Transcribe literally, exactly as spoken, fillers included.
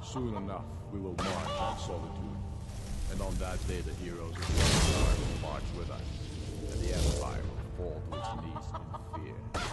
Soon enough, we will march on Solitude. And on that day, the heroes of the Empire will march with us, and the Empire will fall to its knees in fear.